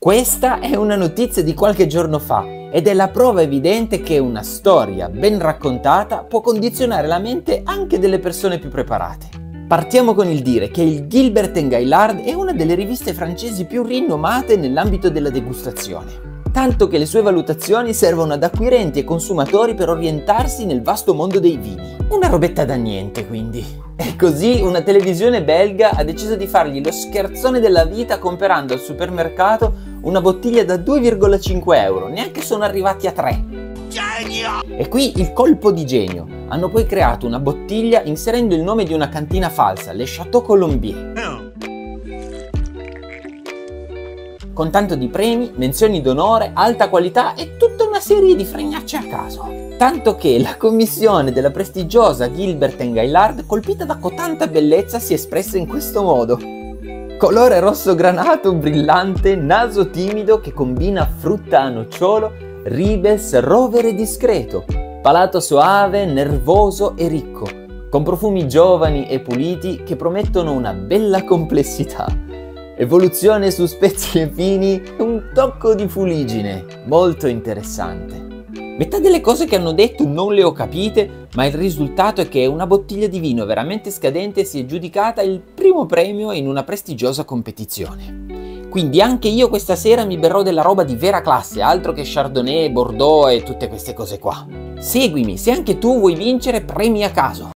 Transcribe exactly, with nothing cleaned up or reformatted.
Questa è una notizia di qualche giorno fa ed è la prova evidente che una storia ben raccontata può condizionare la mente anche delle persone più preparate. Partiamo con il dire che il Gilbert and Gaillard è una delle riviste francesi più rinomate nell'ambito della degustazione, tanto che le sue valutazioni servono ad acquirenti e consumatori per orientarsi nel vasto mondo dei vini. Una robetta da niente, quindi. E così una televisione belga ha deciso di fargli lo scherzone della vita comprando al supermercato una bottiglia da due virgola cinque euro, neanche sono arrivati a tre. Genio! E qui il colpo di genio. Hanno poi creato una bottiglia inserendo il nome di una cantina falsa, Le Château Colombier. Con tanto di premi, menzioni d'onore, alta qualità e tutta una serie di fregnacce a caso. Tanto che la commissione della prestigiosa Gilbert and Gaillard, colpita da cotanta bellezza, si è espressa in questo modo. Colore rosso granato, brillante, naso timido che combina frutta a nocciolo, ribes rovere discreto, palato soave, nervoso e ricco, con profumi giovani e puliti che promettono una bella complessità. Evoluzione su spezie fini, un tocco di fuligine, molto interessante. Metà delle cose che hanno detto non le ho capite, ma il risultato è che una bottiglia di vino veramente scadente si è giudicata il primo premio in una prestigiosa competizione. Quindi anche io questa sera mi berrò della roba di vera classe, altro che Chardonnay, Bordeaux e tutte queste cose qua. Seguimi se anche tu vuoi vincere premi a caso.